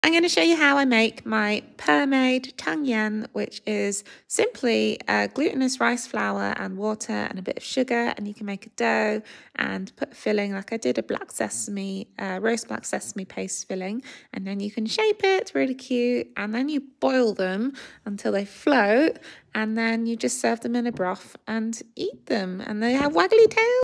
I'm going to show you how I make my per-made tang yan, which is simply glutinous rice flour and water and a bit of sugar, and you can make a dough and put a filling like I did a black sesame, roast black sesame paste filling, and then you can shape it really cute, and then you boil them until they float, and then you just serve them in a broth and eat them, and they have waggly tails.